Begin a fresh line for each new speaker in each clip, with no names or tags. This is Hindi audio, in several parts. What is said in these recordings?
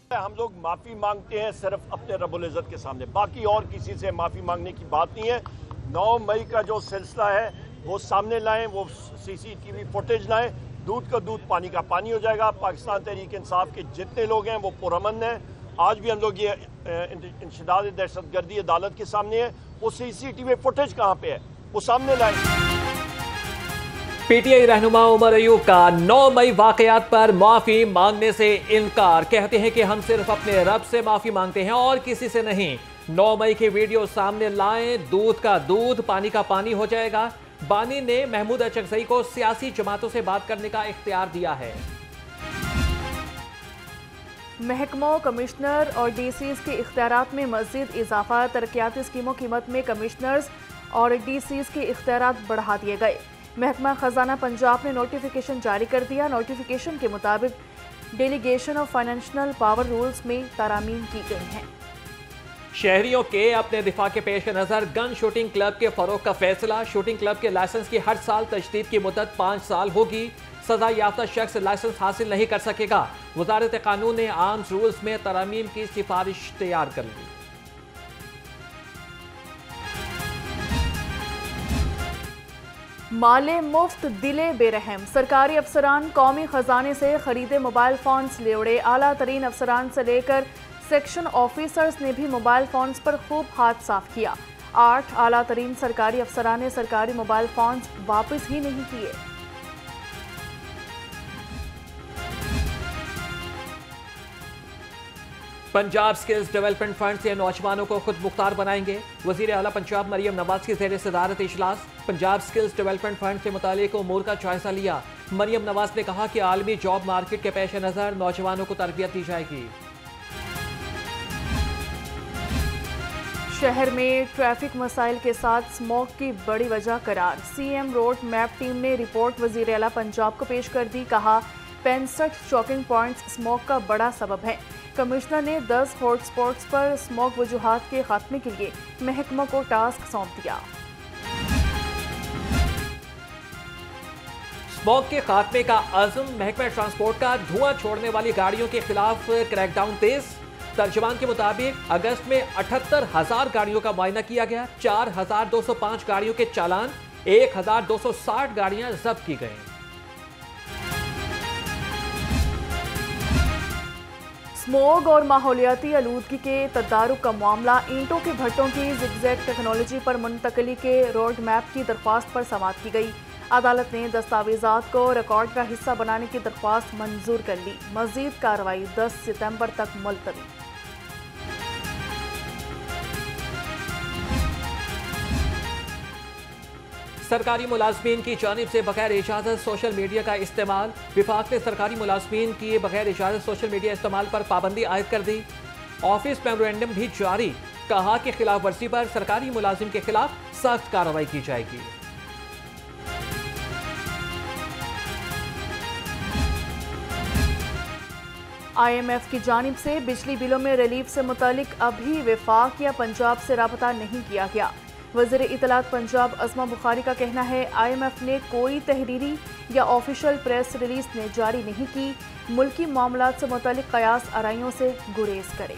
हम लोग माफ़ी मांगते हैं सिर्फ अपने रब्बुल इज़्ज़त के सामने, बाकी और किसी से माफ़ी मांगने की बात नहीं है। 9 मई का जो सिलसिला है वो सामने लाएं, वो CCTV फुटेज लाएं, दूध का दूध पानी का पानी हो जाएगा। पाकिस्तान तहरीक इंसाफ के जितने लोग हैं वो पुरअमन हैं। आज भी हम लोग ये इंशदाद दहशतगर्दी अदालत के सामने है, वो CCTV फुटेज कहाँ पे है, वो सामने लाएं।
PTI रहनुमा उमर अयूब का 9 मई वाकयात पर माफी मांगने से इनकार। कहते हैं कि हम सिर्फ अपने रब से माफी मांगते हैं और किसी से नहीं। 9 मई की वीडियो सामने लाएं, दूध का दूध पानी का पानी हो जाएगा। बानी ने महमूद अचकजई को सियासी जमातों से बात करने का इख्तियार दिया है।
महकमों, कमिश्नर और DCs के इख्तियारात में मज़ीद इजाफा। तरक्याती स्कीमों की मद में कमिश्नर्स और DCs के इख्तियारात बढ़ा दिए गए। महकमा खजाना पंजाब ने नोटिफिकेशन जारी कर दिया। नोटिफिकेशन के मुताबिक delegation of financial power rules में तरामीम की गई हैं।
शहरियों के अपने दिफा के पेश नजर गन शूटिंग क्लब के फरोग का फैसला। शूटिंग क्लब के लाइसेंस की हर साल तजदीद की मुद्दत 5 साल होगी। सजा याफ्ता शख्स लाइसेंस हासिल नहीं कर सकेगा। वजारत कानून ने आर्म्स रूल्स में तरामीम की सिफारिश तैयार कर ली।
माले मुफ्त दिले बेरहम। सरकारी अफसरान कौमी खजाने से खरीदे मोबाइल फोन्स ले उड़े। आला तरीन अफसरान से लेकर सेक्शन ऑफिसर्स ने भी मोबाइल फोन्स पर खूब हाथ साफ किया। 8 आला तरीन सरकारी अफसरान ने सरकारी मोबाइल फोन्स वापस ही नहीं किए।
पंजाब स्किल्स डेवलपमेंट फंड से नौजवानों को खुद मुख्तार बनाएंगे। वजीर आला पंजाब मरियम नवाज की ज़ेर सदारत इजलास पंजाब स्किल्स डेवलपमेंट फंड से मुतालिक उमूर का जायजा लिया। मरियम नवाज ने कहा कि आलमी जॉब मार्केट के पेश नज़र नौजवानों को तरबियत दी जाएगी।
शहर में ट्रैफिक मसाइल के साथ स्मोक की बड़ी वजह करार। CM रोड मैप टीम ने रिपोर्ट वजीर आला पंजाब को पेश कर दी। कहा 65 चौकिंग पॉइंट्स स्मोक का बड़ा सबब है। कमिश्नर ने 10 हॉटस्पॉट्स पर स्मोक वजूहात के खात्मे के लिए महकमा को टास्क सौंप दिया।
स्मोक के खात्मे का अज़्म। महकमा ट्रांसपोर्ट का धुआं छोड़ने वाली गाड़ियों के खिलाफ क्रैकडाउन तेज। तर्जुमान के मुताबिक अगस्त में 78,000 गाड़ियों का मुआयना किया गया। 4,205 गाड़ियों के चालान, 1,260 गाड़ियां जब्त की गई।
स्मोग और माहौलियाती आलूदगी के तदारुक का मामला। ईंटों के भट्टों की जिगजैग टेक्नोलॉजी पर मुंतकली के रोड मैप की दरख्वास्त पर समाअत की गई। अदालत ने दस्तावेजात को रिकॉर्ड का हिस्सा बनाने की दरख्वास्त मंजूर कर ली। मजीद कार्रवाई 10 सितंबर तक मुलतवी।
सरकारी मुलाजमीन की जानिब से बगैर इजाज़त सोशल मीडिया का इस्तेमाल। विफाक ने सरकारी मुलाजमीन की बगैर इजाज़त सोशल मीडिया इस्तेमाल पर पाबंदी आयद कर दी। ऑफिस मेमोरेंडम भी जारी। कहा कि खिलाफ वर्जी पर सरकारी मुलाजिम के खिलाफ सख्त कार्रवाई की जाएगी।
IMF की जानिब से बिजली बिलों में रिलीफ से मुतालिक अभी वफाक या पंजाब से राबता नहीं किया गया। वज़ीर इत्तलात पंजाब अज़मा बुखारी का कहना है IMF ने कोई तहरीरी या ऑफिशियल प्रेस रिलीज ने जारी नहीं की। मुल्की मामलात से मुतालिक कयास आराइयों से गुरेज करे।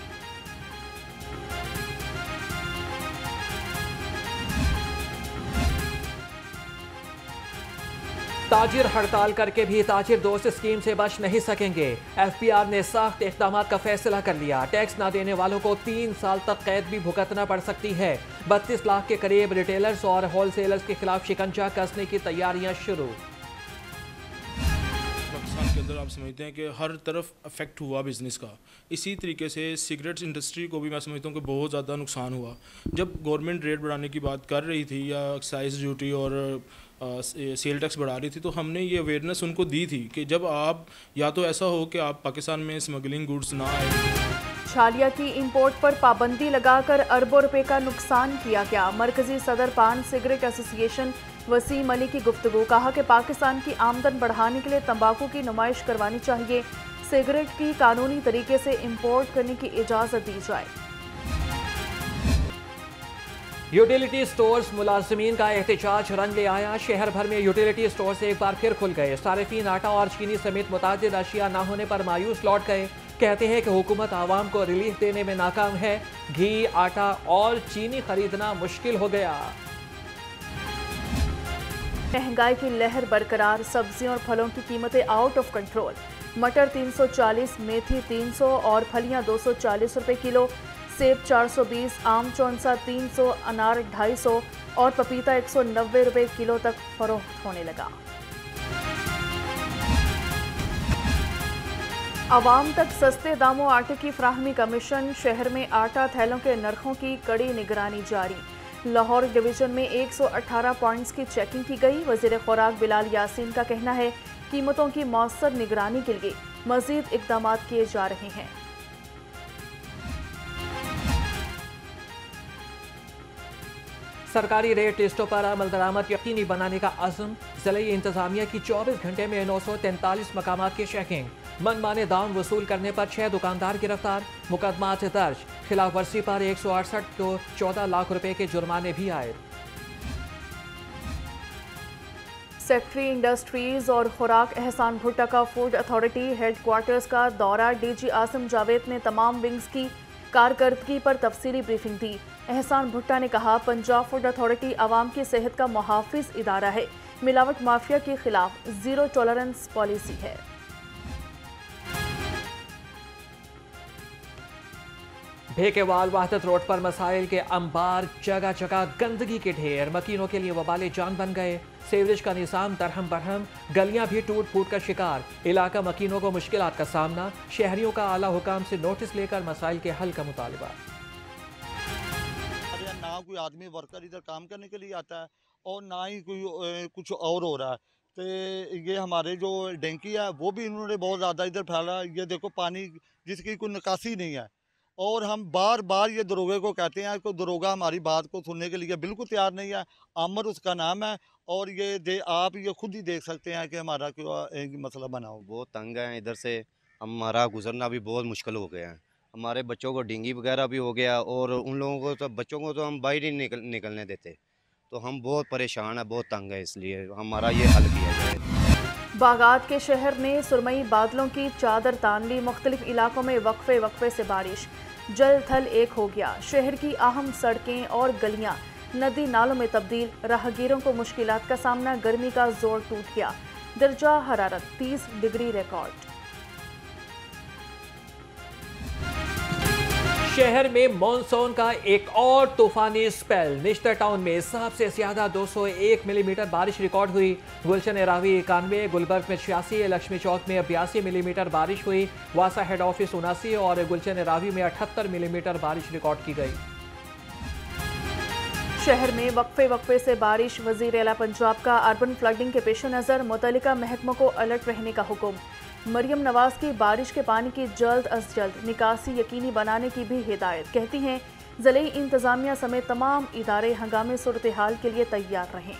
ताजिर हड़ताल करके भी ताजिर दोस्त स्कीम से बच नहीं सकेंगे। FPR ने सख्त इक़दामात का फैसला कर लिया। टैक्स ना देने वालों को 3 साल तक कैद भी भुगतना पड़ सकती है। 32 लाख के करीब रिटेलर्स और होलसेलर्स के खिलाफ शिकंजा कसने की तैयारियां शुरू।
पाकिस्तान के अंदर आप समझते हैं कि हर तरफ अफेक्ट हुआ बिज़नेस का। इसी तरीके से सिगरेट्स इंडस्ट्री को भी मैं समझता हूँ कि बहुत ज़्यादा नुकसान हुआ। जब गवर्नमेंट रेट बढ़ाने की बात कर रही थी या एक्साइज ड्यूटी और सेल टैक्स बढ़ा रही थी, तो हमने ये अवेयरनेस उनको दी थी कि जब आप या तो ऐसा हो कि आप पाकिस्तान में स्मगलिंग गुड्स ना आए।
छालिया की इंपोर्ट पर पाबंदी लगाकर अरबों रुपए का नुकसान किया गया। मरकजी सदर पान सिगरेट एसोसिएशन वसीम अली की गुफ्तगू। कहा कि पाकिस्तान की आमदन बढ़ाने के लिए तंबाकू की नुमाइश करवानी चाहिए। सिगरेट की कानूनी तरीके से इंपोर्ट करने की इजाज़त दी जाए।
यूटिलिटी स्टोर्स मुलाजमीन का एहतजाज रंग ले आया। शहर भर में यूटिलिटी स्टोर्स एक बार फिर खुल गए। सारिफीन आटा और चीनी समेत मुतादिद अशिया न होने पर मायूस लौट गए। कहते हैं कि हुकूमत आवाम को रिलीफ देने में नाकाम है। घी, आटा और चीनी खरीदना मुश्किल हो गया।
महंगाई की लहर बरकरार, सब्जियों और फलों की कीमतें आउट ऑफ कंट्रोल। मटर 340, मेथी 300 और फलियां 240 रुपए किलो, सेब 420, आम चौंसा 300, अनार 250 और पपीता 190 रुपए किलो तक फरोख्त होने लगा। आवाम तक सस्ते दामों आटे की फ्राहमी कमीशन। शहर में आटा थैलों के नरखों की कड़ी निगरानी जारी। लाहौर डिवीजन में 118 पॉइंट्स की चेकिंग की गई। वजीर खुराक बिलाल यासीन का कहना है कीमतों की मौसर निगरानी के लिए मजीद इकदाम किए जा रहे हैं।
सरकारी रेट लिस्टों पर अमल दरामद यकीनी बनाने का अज़्म। ज़िले इंतजामिया की 24 घंटे में 943 मकामात की चेकिंग। मनमाने दाम वसूल करने पर 6 दुकानदार गिरफ्तार। मुकदमात दर्ज। खिलाफ वर्जी पर 168 को 14 लाख रुपए के जुर्माने भी आए।
सेक्रेटरी इंडस्ट्रीज और खुराक एहसान भुट्टा का फूड अथॉरिटी हेडक्वार्टर्स का दौरा। डीजी आसिम जावेद ने तमाम विंग्स की कारकर्दगी पर तफसीली ब्रीफिंग दी। एहसान भुट्टा ने कहा पंजाब फूड अथॉरिटी आवाम की सेहत का मुहाफिज इदारा है। मिलावट माफिया के खिलाफ जीरो टॉलरेंस पॉलिसी है।
भेकेवाल वाहदत रोड पर मसाइल के अंबार, जगह जगह गंदगी के ढेर। मकीनों के लिए वबाले जान बन गए। सीवरेज का निज़ाम दरहम बरहम, गलियां भी टूट फूट कर शिकार। इलाका मकीनों को मुश्किलात का सामना। शहरियों का आला हुकाम से नोटिस लेकर मसाइल के हल का मुतालबा।
ना कोई आदमी वर्कर इधर काम करने के लिए आता है और ना ही कोई कुछ और हो रहा है। तो ये हमारे जो डेंकी है वो भी इन्होंने बहुत ज़्यादा इधर फैला। ये देखो पानी जिसकी कोई निकासी नहीं है और हम बार बार ये दरोगे को कहते हैं कि दरोगा हमारी बात को सुनने के लिए बिल्कुल तैयार नहीं है। आमर उसका नाम है और आप ये खुद ही देख सकते हैं कि हमारा क्या मसला बना हो।
बहुत तंग है इधर से, हमारा गुजरना भी बहुत मुश्किल हो गया है। हमारे बच्चों को डेंगू वगैरह भी हो गया और उन लोगों को तो बच्चों को तो हम बाहर ही निकलने देते। तो हम बहुत परेशान हैं, बहुत तंग है, इसलिए हमारा ये हल किया जाए।
बागात के शहर में सुरमई बादलों की चादर तान ली। मुख्तलिफ इलाकों में वक्फे वक्फे से बारिश। जल थल एक हो गया। शहर की अहम सड़कें और गलियां नदी नालों में तब्दील। राहगीरों को मुश्किलात का सामना। गर्मी का जोर टूट गया। दर्जा हरारत 30 डिग्री रिकॉर्ड।
शहर में मॉनसून का एक और तूफानी स्पेल। निश्तर टाउन में सबसे ज्यादा 201 मिलीमीटर बारिश रिकॉर्ड हुई। गुलशन रावी 91, गुलबर्ग में 86, लक्ष्मी चौक में 82 मिलीमीटर बारिश हुई। वासा हेड ऑफिस 79 और गुलशन रावी में 78 मिलीमीटर बारिश रिकॉर्ड की गई।
शहर में वक्फे वक्फे से बारिश। वजीर आला पंजाब का अर्बन फ्लडिंग के पेश नज़र मुतल्लिका महकमों को अलर्ट रहने का हुक्म। मरियम नवाज की बारिश के पानी की जल्द अज जल्द निकासी यकीनी बनाने की भी हिदायत। कहती हैं ज़िले इंतजामिया समेत तमाम इदारे हंगामी सूरत हाल के लिए तैयार रहें।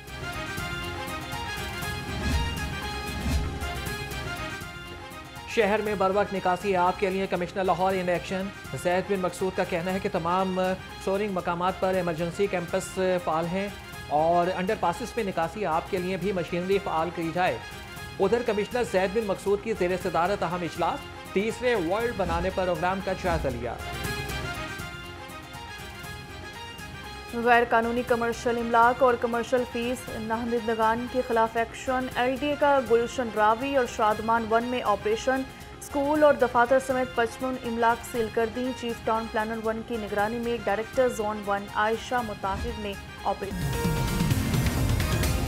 शहर में बरवक्त निकासी आप के लिए commissioner Lahore in action. Zaid bin Maqsood का कहना है कि तमाम सोरिंग मकामात पर इमरजेंसी कैंपस फ़ाल हैं और अंडर पासिस में निकासी आप के लिए भी मशीनरी फ़ाल की जाए। उधर कमिश्नर जैद बिन मकसूद की ज़ेर सदारत अहम इजलास। तीसरे वर्ल्ड बनाने पर प्रोग्राम का जायजा लिया।
गैर कानूनी कमर्शियल इमलाक और कमर्शियल फीस नाहमदगान के खिलाफ एक्शन। LDA का गुलशन रावी और शादमान 1 में ऑपरेशन। स्कूल और दफातर समेत 55 इमलाक सील कर दी। चीफ टाउन प्लानर 1 की निगरानी में डायरेक्टर जोन 1 आयशा मुताहिर ने ऑपरेशन